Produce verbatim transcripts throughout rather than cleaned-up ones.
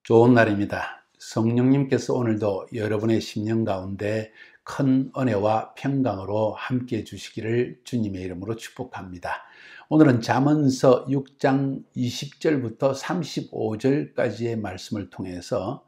좋은 날입니다. 성령님께서 오늘도 여러분의 심령 가운데 큰 은혜와 평강으로 함께 해주시기를 주님의 이름으로 축복합니다. 오늘은 잠언서 육 장 이십 절부터 삼십오 절까지의 말씀을 통해서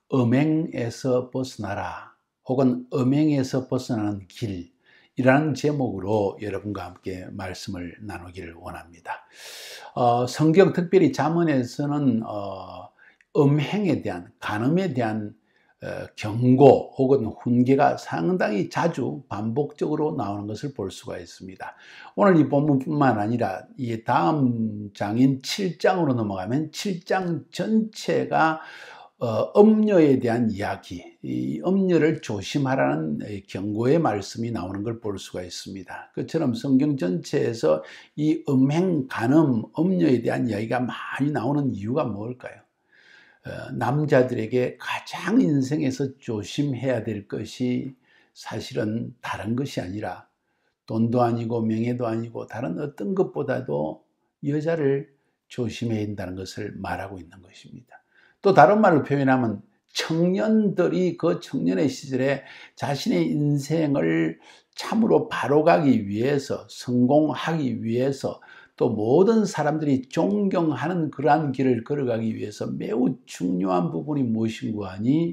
음행에서 벗어나라 혹은 음행에서 벗어나는 길이라는 제목으로 여러분과 함께 말씀을 나누기를 원합니다. 어, 성경 특별히 잠언에서는 어, 음행에 대한, 간음에 대한 어, 경고 혹은 훈계가 상당히 자주 반복적으로 나오는 것을 볼 수가 있습니다. 오늘 이 본문뿐만 아니라 이 다음 장인 칠 장으로 넘어가면 칠 장 전체가 어, 음녀에 대한 이야기, 이 음녀를 조심하라는 경고의 말씀이 나오는 걸 볼 수가 있습니다. 그처럼 성경 전체에서 이 음행, 간음, 음녀에 대한 이야기가 많이 나오는 이유가 뭘까요? 어, 남자들에게 가장 인생에서 조심해야 될 것이 사실은 다른 것이 아니라 돈도 아니고 명예도 아니고 다른 어떤 것보다도 여자를 조심해야 한다는 것을 말하고 있는 것입니다. 또 다른 말로 표현하면 청년들이 그 청년의 시절에 자신의 인생을 참으로 바로 가기 위해서, 성공하기 위해서, 또 모든 사람들이 존경하는 그러한 길을 걸어가기 위해서 매우 중요한 부분이 무엇인고 하니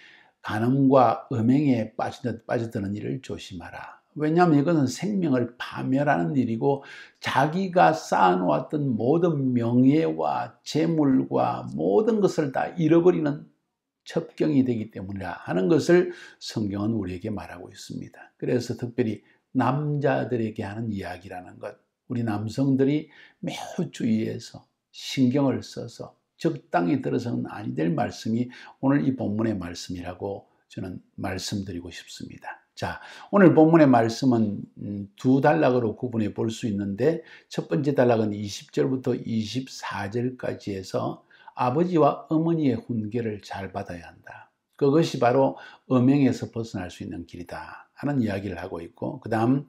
간음과 음행에 빠져드는 일을 조심하라. 왜냐하면 이것은 생명을 파멸하는 일이고 자기가 쌓아놓았던 모든 명예와 재물과 모든 것을 다 잃어버리는 첩경이 되기 때문이라 하는 것을 성경은 우리에게 말하고 있습니다. 그래서 특별히 남자들에게 하는 이야기라는 것, 우리 남성들이 매우 주의해서 신경을 써서 적당히 들어서는 아니 될 말씀이 오늘 이 본문의 말씀이라고 저는 말씀드리고 싶습니다. 자, 오늘 본문의 말씀은 두 단락으로 구분해 볼 수 있는데 첫 번째 단락은 이십 절부터 이십사 절까지 해서 아버지와 어머니의 훈계를 잘 받아야 한다. 그것이 바로 음행에서 벗어날 수 있는 길이다 하는 이야기를 하고 있고, 그 다음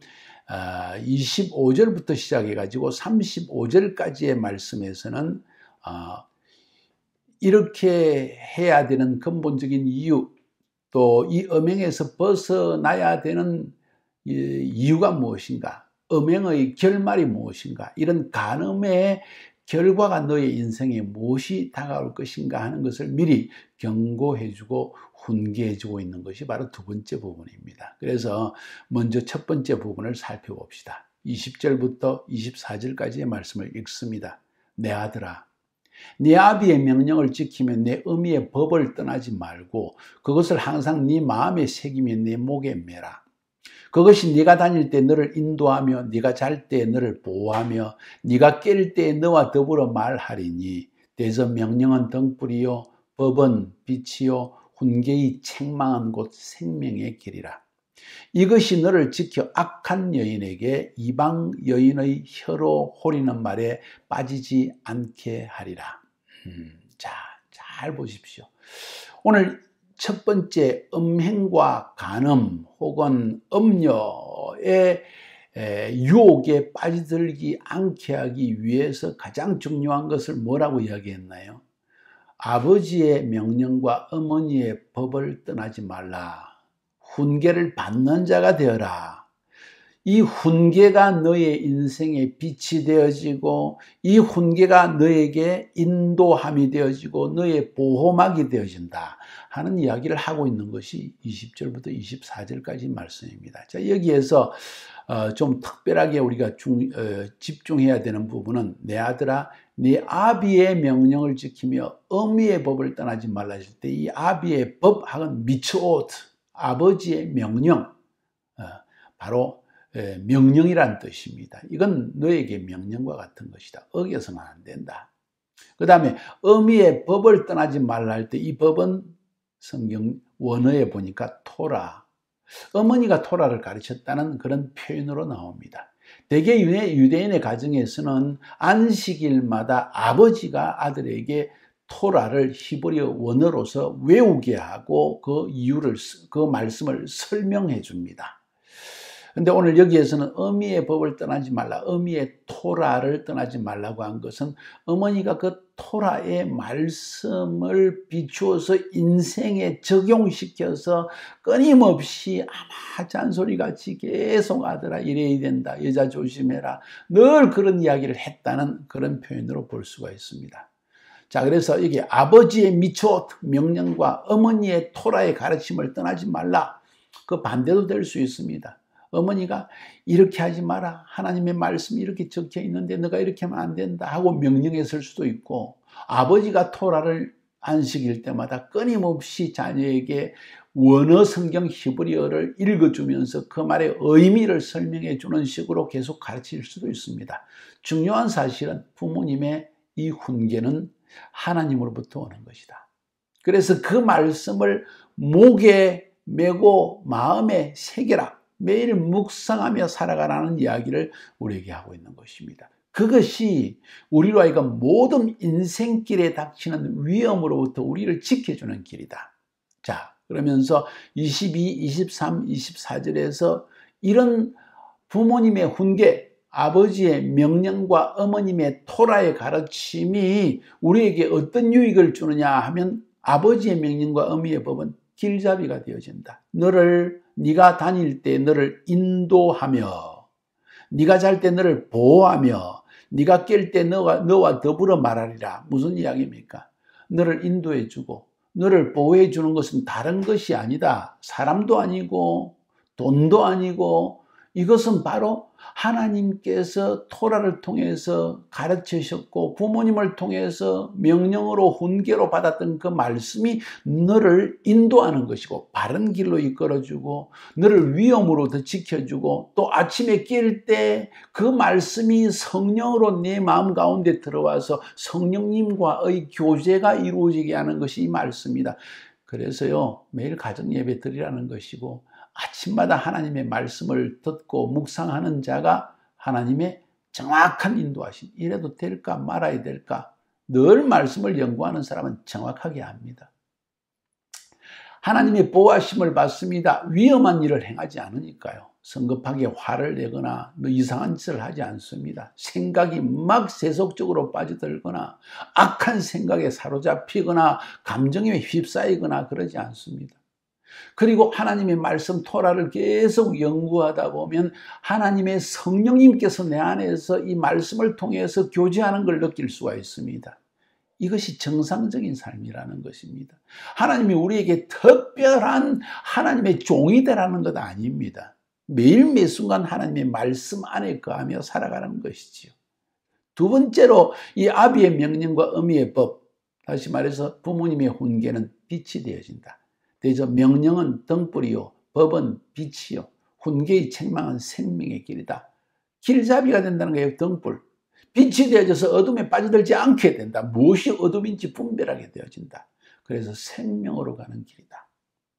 이십오 절부터 시작해 가지고 삼십오 절까지의 말씀에서는 이렇게 해야 되는 근본적인 이유, 또 이 음행에서 벗어나야 되는 이유가 무엇인가, 음행의 결말이 무엇인가, 이런 간음의 결과가 너의 인생에 무엇이 다가올 것인가 하는 것을 미리 경고해주고 훈계해주고 있는 것이 바로 두 번째 부분입니다. 그래서 먼저 첫 번째 부분을 살펴봅시다. 이십 절부터 이십사 절까지의 말씀을 읽습니다. 내 아들아, 네 아비의 명령을 지키며 내 어미의 법을 떠나지 말고 그것을 항상 네 마음에 새기며 내 목에 매라. 그것이 네가 다닐 때 너를 인도하며 네가 잘 때 너를 보호하며 네가 깰 때 너와 더불어 말하리니 대저 명령은 등불이요 법은 빛이요 훈계의 책망한 곳 생명의 길이라. 이것이 너를 지켜 악한 여인에게 이방 여인의 혀로 호리는 말에 빠지지 않게 하리라. 음, 자, 잘 보십시오. 오늘 첫 번째 음행과 간음 혹은 음녀의 유혹에 빠져들지 않게 하기 위해서 가장 중요한 것을 뭐라고 이야기했나요? 아버지의 명령과 어머니의 법을 떠나지 말라. 훈계를 받는 자가 되어라. 이 훈계가 너의 인생의 빛이 되어지고 이 훈계가 너에게 인도함이 되어지고 너의 보호막이 되어진다 하는 이야기를 하고 있는 것이 이십 절부터 이십사 절까지 말씀입니다. 자, 여기에서 어, 좀 특별하게 우리가 중, 어, 집중해야 되는 부분은 내 아들아 네 아비의 명령을 지키며 어미의 법을 떠나지 말라 했을 때 이 아비의 법학은 미츠오트, 아버지의 명령, 어, 바로 명령이란 뜻입니다. 이건 너에게 명령과 같은 것이다. 어겨서는 안 된다. 그 다음에 어미의 법을 떠나지 말라 할 때 이 법은 성경 원어에 보니까 토라, 어머니가 토라를 가르쳤다는 그런 표현으로 나옵니다. 대개 유대인의 가정에서는 안식일마다 아버지가 아들에게 토라를 히브리어 원어로서 외우게 하고 그 이유를, 그 말씀을 설명해 줍니다. 근데 오늘 여기에서는 어미의 법을 떠나지 말라, 어미의 토라를 떠나지 말라고 한 것은 어머니가 그 토라의 말씀을 비추어서 인생에 적용시켜서 끊임없이 아마 잔소리같이 계속 아들아 이래야 된다, 여자 조심해라, 늘 그런 이야기를 했다는 그런 표현으로 볼 수가 있습니다. 자, 그래서 이게 아버지의 미초 명령과 어머니의 토라의 가르침을 떠나지 말라, 그 반대도 될 수 있습니다. 어머니가 이렇게 하지 마라, 하나님의 말씀이 이렇게 적혀 있는데 너가 이렇게 하면 안 된다 하고 명령했을 수도 있고, 아버지가 토라를 안식일 때마다 끊임없이 자녀에게 원어 성경 히브리어를 읽어주면서 그 말의 의미를 설명해 주는 식으로 계속 가르칠 수도 있습니다. 중요한 사실은 부모님의 이 훈계는 하나님으로부터 오는 것이다. 그래서 그 말씀을 목에 메고 마음에 새겨라, 매일 묵상하며 살아가라는 이야기를 우리에게 하고 있는 것입니다. 그것이 우리로 하여금 모든 인생길에 닥치는 위험으로부터 우리를 지켜주는 길이다. 자, 그러면서 이십이, 이십삼, 이십사 절에서 이런 부모님의 훈계, 아버지의 명령과 어머님의 토라의 가르침이 우리에게 어떤 유익을 주느냐 하면, 아버지의 명령과 어머니의 법은 길잡이가 되어진다. 너를, 네가 다닐 때 너를 인도하며, 네가 잘 때 너를 보호하며, 네가 깰 때 너와, 너와 더불어 말하리라. 무슨 이야기입니까? 너를 인도해 주고 너를 보호해 주는 것은 다른 것이 아니다. 사람도 아니고 돈도 아니고, 이것은 바로 하나님께서 토라를 통해서 가르치셨고 부모님을 통해서 명령으로 훈계로 받았던 그 말씀이 너를 인도하는 것이고, 바른 길로 이끌어주고 너를 위험으로부터 지켜주고, 또 아침에 깰 때 그 말씀이 성령으로 내 마음 가운데 들어와서 성령님과의 교제가 이루어지게 하는 것이 이 말씀이다. 그래서요, 매일 가정 예배 드리라는 것이고, 아침마다 하나님의 말씀을 듣고 묵상하는 자가 하나님의 정확한 인도하심, 이래도 될까 말아야 될까, 늘 말씀을 연구하는 사람은 정확하게 압니다. 하나님의 보호하심을 받습니다. 위험한 일을 행하지 않으니까요. 성급하게 화를 내거나 뭐 이상한 짓을 하지 않습니다. 생각이 막 세속적으로 빠져들거나 악한 생각에 사로잡히거나 감정에 휩싸이거나 그러지 않습니다. 그리고 하나님의 말씀 토라를 계속 연구하다 보면 하나님의 성령님께서 내 안에서 이 말씀을 통해서 교제하는 걸 느낄 수가 있습니다. 이것이 정상적인 삶이라는 것입니다. 하나님이 우리에게 특별한 하나님의 종이 되라는 것 아닙니다. 매일 매 순간 하나님의 말씀 안에 거하며 살아가는 것이지요. 두 번째로 이 아비의 명령과 어미의 법, 다시 말해서 부모님의 훈계는 빛이 되어진다. 대저 명령은 등불이요, 법은 빛이요, 훈계의 책망은 생명의 길이다. 길잡이가 된다는 거예요. 등불. 빛이 되어져서 어둠에 빠져들지 않게 된다. 무엇이 어둠인지 분별하게 되어진다. 그래서 생명으로 가는 길이다.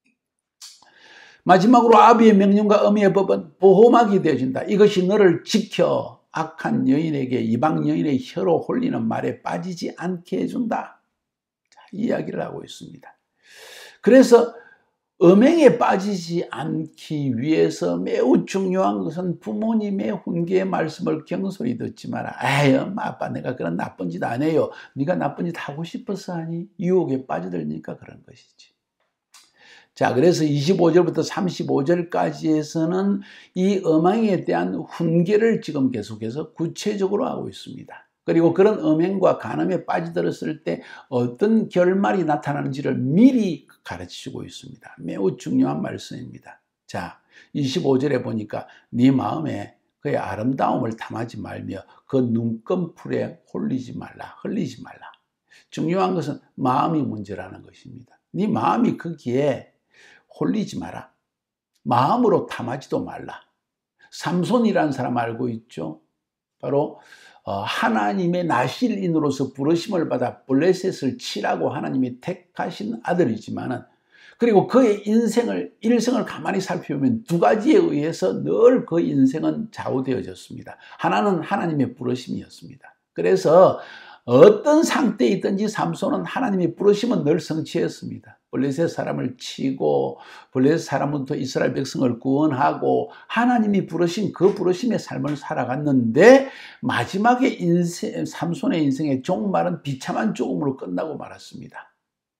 마지막으로 아비의 명령과 어미의 법은 보호막이 되어진다. 이것이 너를 지켜 악한 여인에게, 이방 여인의 혀로 홀리는 말에 빠지지 않게 해준다. 자, 이야기를 하고 있습니다. 그래서 음행에 빠지지 않기 위해서 매우 중요한 것은 부모님의 훈계의 말씀을 경솔히 듣지 마라. 에이, 엄마 아빠 내가 그런 나쁜 짓 안 해요. 네가 나쁜 짓 하고 싶어서 하니? 유혹에 빠져들니까 그런 것이지. 자, 그래서 이십오 절부터 삼십오 절까지에서는 이 음행에 대한 훈계를 지금 계속해서 구체적으로 하고 있습니다. 그리고 그런 음행과 간음에 빠져들었을 때 어떤 결말이 나타나는지를 미리 가르치고 있습니다. 매우 중요한 말씀입니다. 자, 이십오 절에 보니까 네 마음에 그의 아름다움을 탐하지 말며 그 눈꺼풀에 홀리지 말라, 흘리지 말라. 중요한 것은 마음이 문제라는 것입니다. 네 마음이 거기에 홀리지 마라. 마음으로 탐하지도 말라. 삼손이라는 사람 알고 있죠? 바로 하나님의 나실인으로서 부르심을 받아 블레셋을 치라고 하나님이 택하신 아들이지만은, 그리고 그의 인생을, 일생을 가만히 살펴보면 두 가지에 의해서 늘 그 인생은 좌우되어졌습니다. 하나는 하나님의 부르심이었습니다. 그래서 어떤 상태에 있든지 삼손은 하나님의 부르심은 늘 성취했습니다. 블레셋 사람을 치고 블레셋 사람부터 이스라엘 백성을 구원하고 하나님이 부르신 그 부르심의 삶을 살아갔는데 마지막에 인생, 삼손의 인생의 종말은 비참한 죽음으로 끝나고 말았습니다.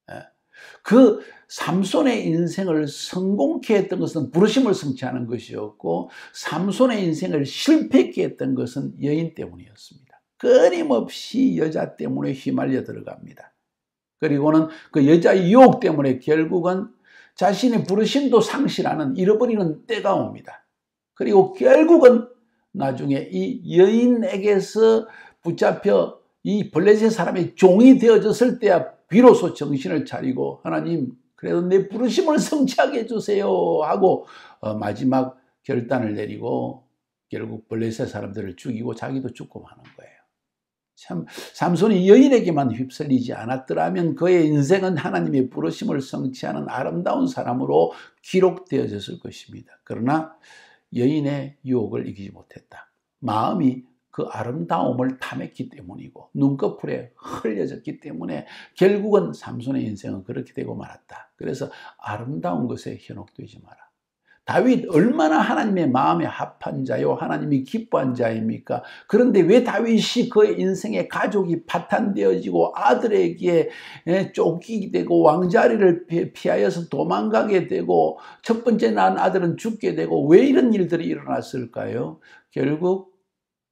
그 삼손의 인생을 성공케 했던 것은 부르심을 성취하는 것이었고 삼손의 인생을 실패케 했던 것은 여인 때문이었습니다. 끊임없이 여자 때문에 휘말려 들어갑니다. 그리고는 그 여자의 유혹 때문에 결국은 자신의 부르심도 상실하는, 잃어버리는 때가 옵니다. 그리고 결국은 나중에 이 여인에게서 붙잡혀 이 블레셋 사람의 종이 되어졌을 때야 비로소 정신을 차리고 하나님 그래도 내 부르심을 성취하게 해주세요 하고 어 마지막 결단을 내리고 결국 블레셋 사람들을 죽이고 자기도 죽고 마는 거예요. 참 삼손이 여인에게만 휩쓸리지 않았더라면 그의 인생은 하나님의 부르심을 성취하는 아름다운 사람으로 기록되어졌을 것입니다. 그러나 여인의 유혹을 이기지 못했다. 마음이 그 아름다움을 탐했기 때문이고 눈꺼풀에 흘려졌기 때문에 결국은 삼손의 인생은 그렇게 되고 말았다. 그래서 아름다운 것에 현혹되지 마라. 다윗 얼마나 하나님의 마음에 합한 자요 하나님이 기뻐한 자입니까? 그런데 왜 다윗이 그의 인생의 가족이 파탄되어지고 아들에게 쫓기게 되고 왕자리를 피하여서 도망가게 되고 첫 번째 낳은 아들은 죽게 되고 왜 이런 일들이 일어났을까요? 결국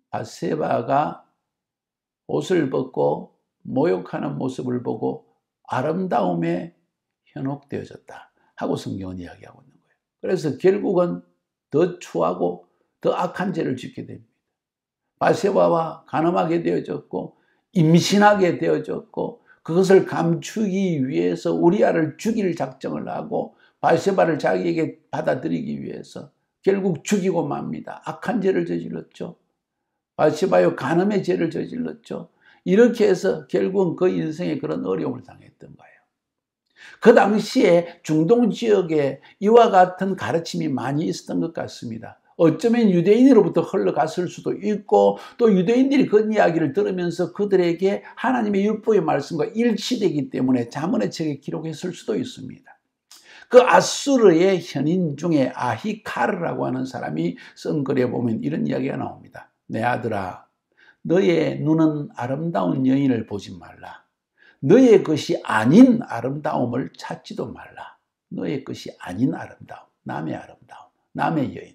바세바가 옷을 벗고 모욕하는 모습을 보고 아름다움에 현혹되어졌다 하고 성경은 이야기하고 있는 거예요. 그래서 결국은 더 추하고 더 악한 죄를 짓게 됩니다. 바세바와 간음하게 되어졌고 임신하게 되어졌고 그것을 감추기 위해서 우리아를 죽일 작정을 하고 바세바를 자기에게 받아들이기 위해서 결국 죽이고 맙니다. 악한 죄를 저질렀죠. 바세바요 간음의 죄를 저질렀죠. 이렇게 해서 결국은 그 인생에 그런 어려움을 당했던 거예요. 그 당시에 중동 지역에 이와 같은 가르침이 많이 있었던 것 같습니다. 어쩌면 유대인으로부터 흘러갔을 수도 있고 또 유대인들이 그 이야기를 들으면서 그들에게 하나님의 율법의 말씀과 일치되기 때문에 자문의 책에 기록했을 수도 있습니다. 그 아수르의 현인 중에 아히카르라고 하는 사람이 쓴 글에 보면 이런 이야기가 나옵니다. 내 아들아, 너의 눈은 아름다운 여인을 보지 말라. 너의 것이 아닌 아름다움을 찾지도 말라. 너의 것이 아닌 아름다움, 남의 아름다움, 남의 여인.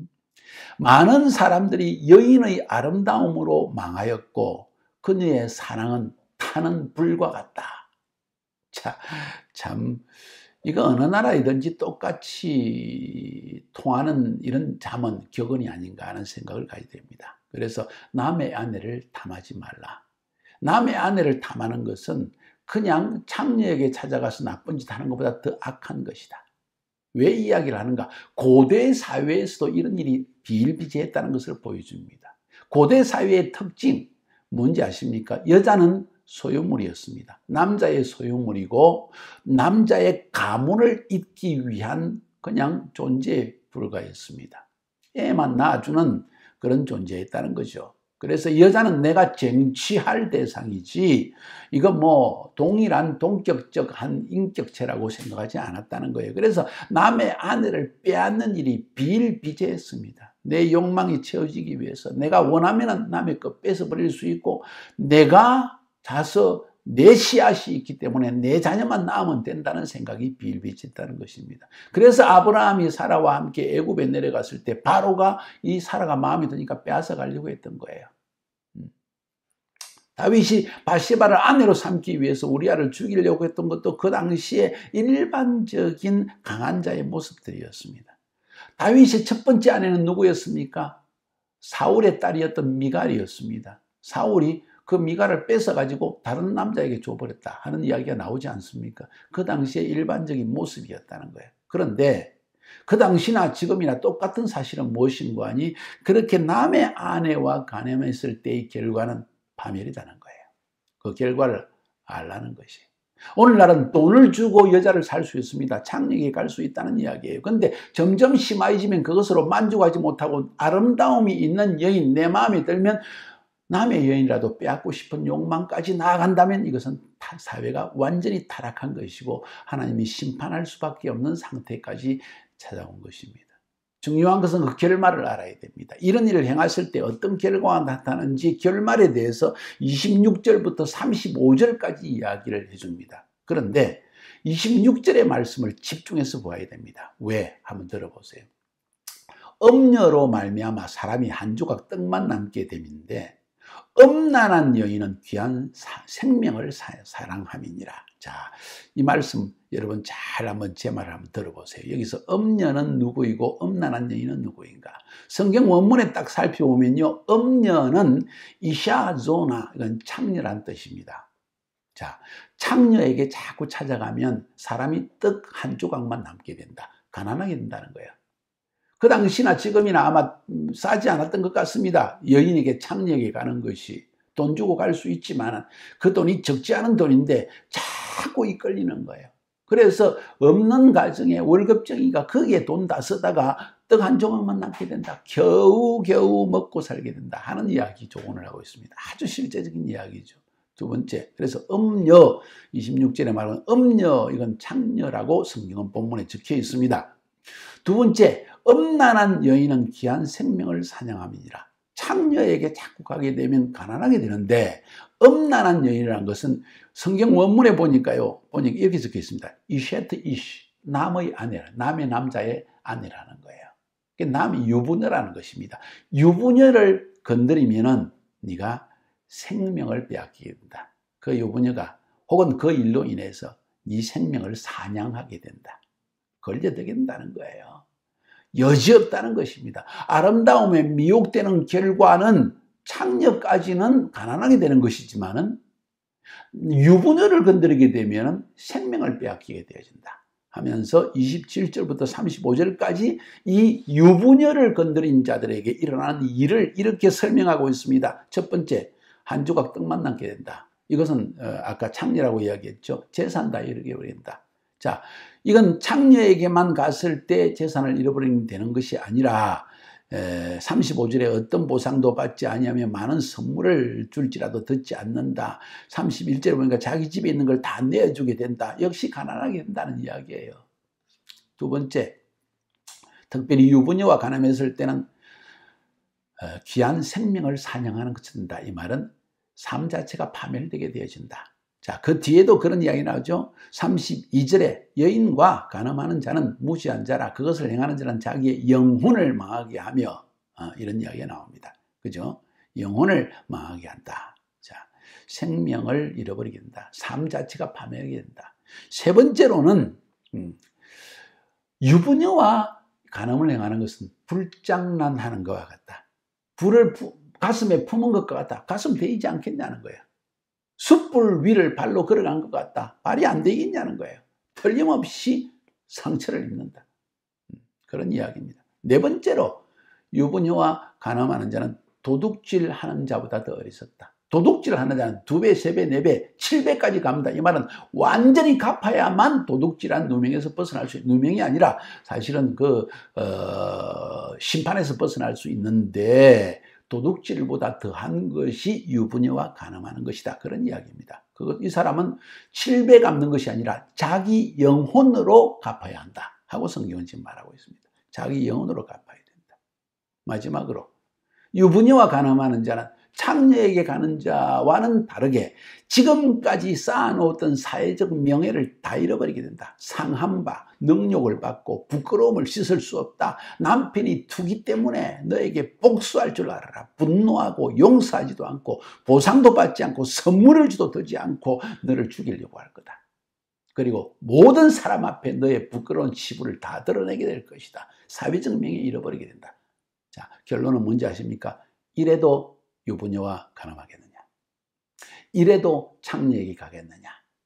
많은 사람들이 여인의 아름다움으로 망하였고 그녀의 사랑은 타는 불과 같다. 자, 참 이거 어느 나라이든지 똑같이 통하는 이런 잠언, 격언이 아닌가 하는 생각을 가지게 됩니다. 그래서 남의 아내를 탐하지 말라. 남의 아내를 탐하는 것은 그냥 창녀에게 찾아가서 나쁜 짓 하는 것보다 더 악한 것이다. 왜 이야기를 하는가? 고대 사회에서도 이런 일이 비일비재했다는 것을 보여줍니다. 고대 사회의 특징 뭔지 아십니까? 여자는 소유물이었습니다. 남자의 소유물이고 남자의 가문을 잇기 위한 그냥 존재에 불과했습니다. 애만 낳아주는 그런 존재였다는 거죠. 그래서 여자는 내가 쟁취할 대상이지 이거 뭐 동일한 동격적 한 인격체라고 생각하지 않았다는 거예요. 그래서 남의 아내를 빼앗는 일이 비일비재했습니다. 내 욕망이 채워지기 위해서 내가 원하면 남의 것 뺏어버릴 수 있고 내가 자서 내 씨앗이 있기 때문에 내 자녀만 낳으면 된다는 생각이 비일비재했다는 것입니다. 그래서 아브라함이 사라와 함께 애굽에 내려갔을 때 바로가 이 사라가 마음에 드니까 빼앗아 가려고 했던 거예요. 다윗이 바세바를 아내로 삼기 위해서 우리아를 죽이려고 했던 것도 그 당시에 일반적인 강한 자의 모습들이었습니다. 다윗의 첫 번째 아내는 누구였습니까? 사울의 딸이었던 미갈이었습니다. 사울이 그 미갈을 뺏어가지고 다른 남자에게 줘버렸다 하는 이야기가 나오지 않습니까? 그 당시에 일반적인 모습이었다는 거예요. 그런데 그 당시나 지금이나 똑같은 사실은 무엇인가 하니 그렇게 남의 아내와 간음했을 때의 결과는 파멸이라는 거예요. 그 결과를 알라는 것이. 오늘날은 돈을 주고 여자를 살 수 있습니다. 창녀에게 갈 수 있다는 이야기예요. 그런데 점점 심해지면 그것으로 만족하지 못하고 아름다움이 있는 여인 내 마음에 들면 남의 여인이라도 빼앗고 싶은 욕망까지 나아간다면 이것은 사회가 완전히 타락한 것이고 하나님이 심판할 수밖에 없는 상태까지 찾아온 것입니다. 중요한 것은 그 결말을 알아야 됩니다. 이런 일을 행하실 때 어떤 결과가 나타나는지 결말에 대해서 이십육 절부터 삼십오 절까지 이야기를 해줍니다. 그런데 이십육 절의 말씀을 집중해서 보아야 됩니다. 왜? 한번 들어보세요. 음녀로 말미암아 사람이 한 조각 떡만 남게 됨인데 음란한 여인은 귀한 사, 생명을 사, 사랑함이니라. 자, 이 말씀 여러분 잘 한번 제 말을 한번 들어보세요. 여기서 음녀는 누구이고 음란한 여인은 누구인가? 성경 원문에 딱 살펴보면요, 음녀는 이샤조나, 이건 창녀란 뜻입니다. 자, 창녀에게 자꾸 찾아가면 사람이 떡 한 조각만 남게 된다. 가난하게 된다는 거예요. 그 당시나 지금이나 아마 싸지 않았던 것 같습니다. 여인에게 창녀에게 가는 것이. 돈 주고 갈 수 있지만 그 돈이 적지 않은 돈인데 자꾸 이끌리는 거예요. 그래서 없는 가정에 월급쟁이가 거기에 돈 다 쓰다가 떡 한 조각만 남게 된다. 겨우 겨우 먹고 살게 된다 하는 이야기 조언을 하고 있습니다. 아주 실제적인 이야기죠. 두 번째, 그래서 음녀, 이십육 절에 말하는 음녀, 이건 창녀라고 성경은 본문에 적혀 있습니다. 두 번째, 음란한 여인은 귀한 생명을 사냥함이니라. 창녀에게 자꾸 가게 되면 가난하게 되는데 음란한 여인이라는 것은 성경 원문에 보니까요, 보니까 이렇게 적혀 있습니다. 이셰트 이시, 남의 아내라, 남의 남자의 아내라는 거예요. 남이 유부녀라는 것입니다. 유부녀를 건드리면은 네가 생명을 빼앗기게 된다. 그 유부녀가 혹은 그 일로 인해서 네 생명을 사냥하게 된다. 걸려들게 된다는 거예요. 여지없다는 것입니다. 아름다움에 미혹되는 결과는 창녀까지는 가난하게 되는 것이지만은 유부녀를 건드리게 되면 생명을 빼앗기게 되어진다 하면서 이십칠 절부터 삼십오 절까지 이 유부녀를 건드린 자들에게 일어나는 일을 이렇게 설명하고 있습니다. 첫 번째, 한 조각 떡만 남게 된다. 이것은 아까 창녀라고 이야기했죠. 재산 다 잃어버린다. 자, 이건 창녀에게만 갔을 때 재산을 잃어버리면 되는 것이 아니라 삼십오 절에 어떤 보상도 받지 아니하며 많은 선물을 줄지라도 듣지 않는다. 삼십일 절에 보니까 자기 집에 있는 걸 다 내어주게 된다. 역시 가난하게 된다는 이야기예요. 두 번째, 특별히 유부녀와 가늠했을 때는 귀한 생명을 사냥하는 것이다. 이 말은 삶 자체가 파멸되게 되어진다. 자, 그 뒤에도 그런 이야기 나오죠. 삼십이 절에 여인과 간음하는 자는 무지한 자라, 그것을 행하는 자는 자기의 영혼을 망하게 하며, 어, 이런 이야기가 나옵니다. 그죠? 영혼을 망하게 한다. 자, 생명을 잃어버리게 된다. 삶 자체가 파멸하게 된다. 세 번째로는 음, 유부녀와 간음을 행하는 것은 불장난하는 것과 같다. 불을 부, 가슴에 품은 것과 같다. 가슴 베이지 않겠냐는 거예요. 숯불 위를 발로 걸어간 것 같다. 발이 안 되겠냐는 거예요. 틀림없이 상처를 입는다. 그런 이야기입니다. 네 번째로, 유부녀와 간음하는 자는 도둑질하는 자보다 더 어리석다. 도둑질하는 자는 두 배, 세 배, 네 배, 칠 배까지 갑니다. 이 말은 완전히 갚아야만 도둑질한 누명에서 벗어날 수 있는, 누명이 아니라 사실은 그 어, 심판에서 벗어날 수 있는데 도둑질보다 더한 것이 유부녀와 간음하는 것이다. 그런 이야기입니다. 그것, 이 사람은 칠 배 갚는 것이 아니라 자기 영혼으로 갚아야 한다 하고 성경은 지금 말하고 있습니다. 자기 영혼으로 갚아야 된다. 마지막으로, 유부녀와 간음하는 자는 창녀에게 가는 자와는 다르게 지금까지 쌓아놓았던 사회적 명예를 다 잃어버리게 된다. 상한 바, 능욕을 받고 부끄러움을 씻을 수 없다. 남편이 투기 때문에 너에게 복수할 줄 알아라. 분노하고 용서하지도 않고 보상도 받지 않고 선물을 주도 들지 않고 너를 죽이려고 할 거다. 그리고 모든 사람 앞에 너의 부끄러운 치부를 다 드러내게 될 것이다. 사회적 명예 잃어버리게 된다. 자, 결론은 뭔지 아십니까? 이래도 유부녀와 간음하겠느냐? 이래도 창녀에게 가겠느냐?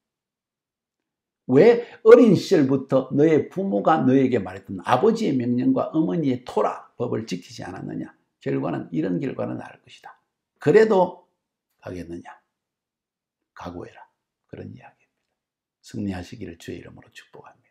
왜 어린 시절부터 너의 부모가 너에게 말했던 아버지의 명령과 어머니의 토라 법을 지키지 않았느냐? 결과는 이런 결과는 나올 것이다. 그래도 가겠느냐? 각오해라. 그런 이야기입니다. 승리하시기를 주의 이름으로 축복합니다.